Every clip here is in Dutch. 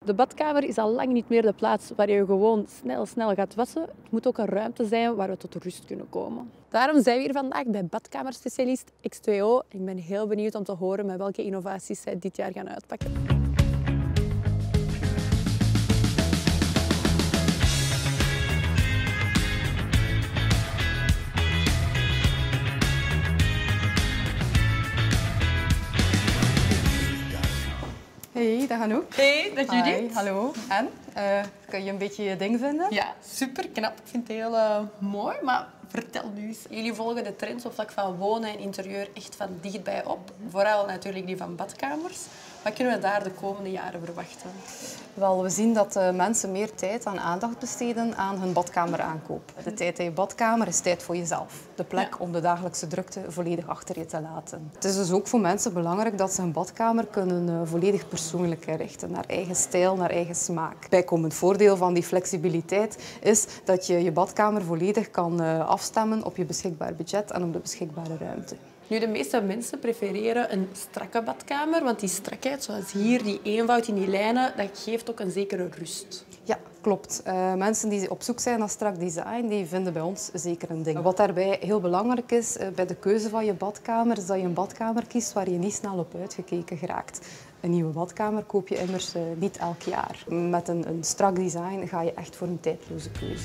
De badkamer is al lang niet meer de plaats waar je gewoon snel gaat wassen. Het moet ook een ruimte zijn waar we tot rust kunnen komen. Daarom zijn we hier vandaag bij badkamerspecialist X2O. Ik ben heel benieuwd om te horen met welke innovaties zij dit jaar gaan uitpakken. Hey, dag Anouk. Hey, dag Judith. Hi, hallo. En? Kun je een beetje je ding vinden? Ja, super knap. Ik vind het heel mooi, maar vertel nu eens. Jullie volgen de trends op vlak van wonen en interieur echt van dichtbij op. Vooral natuurlijk die van badkamers. Wat kunnen we daar de komende jaren verwachten? Wel, we zien dat mensen meer tijd en aandacht besteden aan hun badkameraankoop. De tijd in je badkamer is tijd voor jezelf. De plek om de dagelijkse drukte volledig achter je te laten. Het is dus ook voor mensen belangrijk dat ze hun badkamer kunnen volledig persoonlijk inrichten. Naar eigen stijl, naar eigen smaak. Bijkomend voordeel van die flexibiliteit is dat je je badkamer volledig kan afstemmen op je beschikbaar budget en op de beschikbare ruimte. Nu, de meeste mensen prefereren een strakke badkamer, want die strakheid, zoals hier, die eenvoud in die lijnen, dat geeft ook een zekere rust. Ja, klopt. Mensen die op zoek zijn naar strak design, die vinden bij ons zeker een ding. Wat daarbij heel belangrijk is bij de keuze van je badkamer, is dat je een badkamer kiest waar je niet snel op uitgekeken geraakt. Een nieuwe badkamer koop je immers niet elk jaar. Met een strak design ga je echt voor een tijdloze keuze.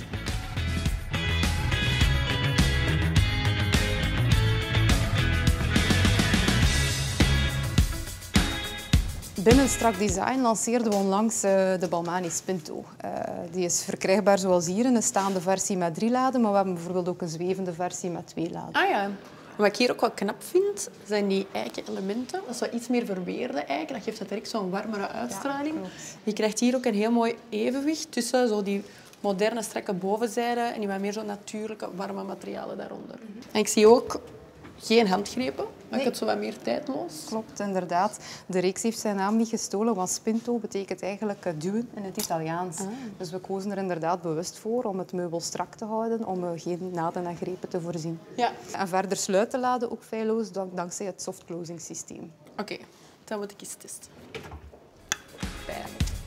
Binnen strak design lanceerden we onlangs de Balmani Spinto. Die is verkrijgbaar zoals hier in een staande versie met 3 laden, maar we hebben bijvoorbeeld ook een zwevende versie met 2 laden. Ah ja. Wat ik hier ook wel knap vind, zijn die eiken elementen. Dat is wat iets meer verweerde eiken. Dat geeft het direct zo'n warmere uitstraling. Ja, je krijgt hier ook een heel mooi evenwicht tussen zo die moderne strakke bovenzijde en die wat meer zo natuurlijke warme materialen daaronder. En ik zie ook geen handgrepen. Maakt het zo wat meer tijdloos? Klopt, inderdaad. De reeks heeft zijn naam niet gestolen, want Spinto betekent eigenlijk duwen in het Italiaans. Dus we kozen er inderdaad bewust voor om het meubel strak te houden, om geen naden en grepen te voorzien. Ja. En verder sluit de lade ook feilloos dankzij het soft closing systeem. Oké, dan moet ik eens testen. Fijn.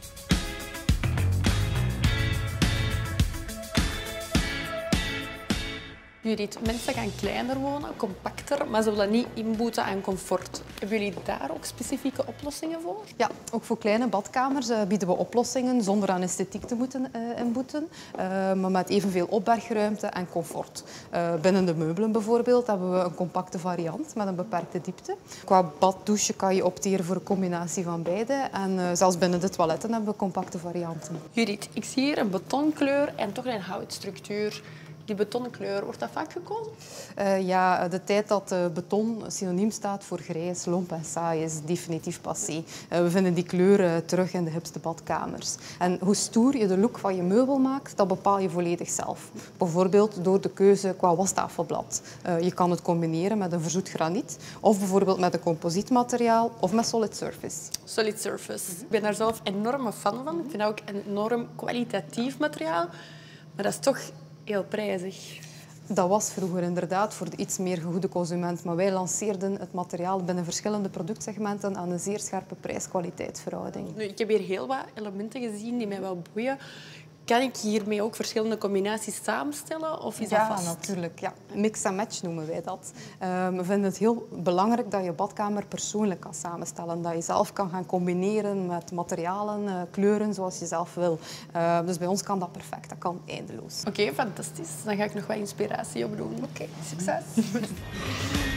Judith, mensen gaan kleiner wonen, compacter, maar ze willen niet inboeten aan comfort. Hebben jullie daar ook specifieke oplossingen voor? Ja, ook voor kleine badkamers bieden we oplossingen zonder aan esthetiek te moeten inboeten, maar met evenveel opbergruimte en comfort. Binnen de meubelen bijvoorbeeld hebben we een compacte variant met een beperkte diepte. Qua bad-douche kan je opteren voor een combinatie van beide en zelfs binnen de toiletten hebben we compacte varianten. Judith, ik zie hier een betonkleur en toch een houtstructuur. Die betonkleur, wordt dat vaak gekozen? Ja, de tijd dat beton synoniem staat voor grijs, lomp en saai is definitief passé. We vinden die kleur terug in de hipste badkamers. En hoe stoer je de look van je meubel maakt, dat bepaal je volledig zelf. Bijvoorbeeld door de keuze qua wastafelblad. Je kan het combineren met een verzoet graniet of bijvoorbeeld met een composietmateriaal of met solid surface. Solid surface. Ik ben daar zelf enorme fan van. Ik vind dat ook een enorm kwalitatief materiaal. Maar dat is toch heel prijzig. Dat was vroeger inderdaad voor de iets meer gegoede consument. Maar wij lanceerden het materiaal binnen verschillende productsegmenten aan een zeer scherpe prijs-kwaliteitsverhouding. Nu, ik heb hier heel wat elementen gezien die mij wel boeien. Kan ik hiermee ook verschillende combinaties samenstellen? Of is dat vast? Ja, natuurlijk. Ja. Mix and match noemen wij dat. We vinden het heel belangrijk dat je badkamer persoonlijk kan samenstellen. Dat je zelf kan gaan combineren met materialen, kleuren zoals je zelf wil. Dus bij ons kan dat perfect. Dat kan eindeloos. Oké, fantastisch. Dan ga ik nog wat inspiratie opdoen. Oké, succes.